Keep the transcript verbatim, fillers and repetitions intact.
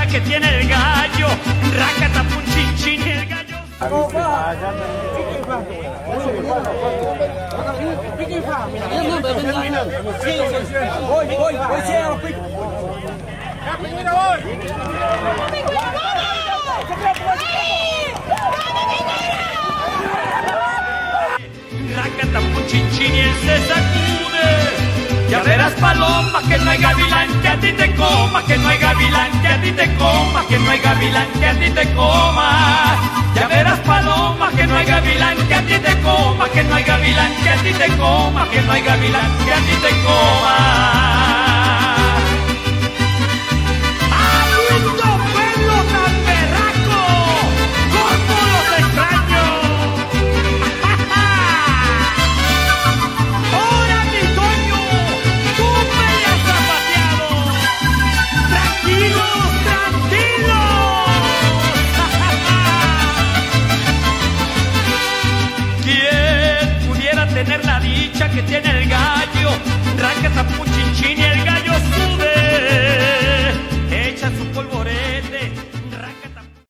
que tiene el gallo, racatapun chin chin el gallo. Voy, voy, voy, cielo, Racatapun chin chin y él se sacude. Ya verás, paloma, que no hay gavilán que a ti te coma, que no hay gavilán que a ti te coma, que no hay gavilán que a ti te coma. Ya verás, paloma, que no hay gavilán que a ti te coma, que no hay gavilán que a ti te coma, que no hay gavilán que a ti te coma. ¡Abuelo, pueblo tan berraco! ¡Cómo los extraño! ¡Ahora, mi Toño! ¡Tú me has zapateado! ¡Tranquilos, tranquilos! ¿Quién pudiera tener la dicha que tiene